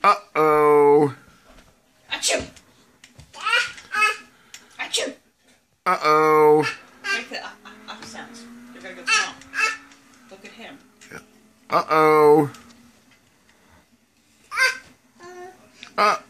Uh-oh. Achoo! Achoo! Uh-oh. Make the sounds. You're gonna go small. Look at him. Uh-oh. Uh